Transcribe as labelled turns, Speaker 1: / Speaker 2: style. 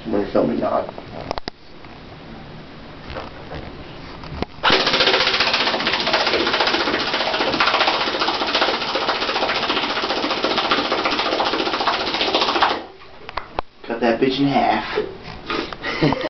Speaker 1: We're filming on. Cut that bitch in half.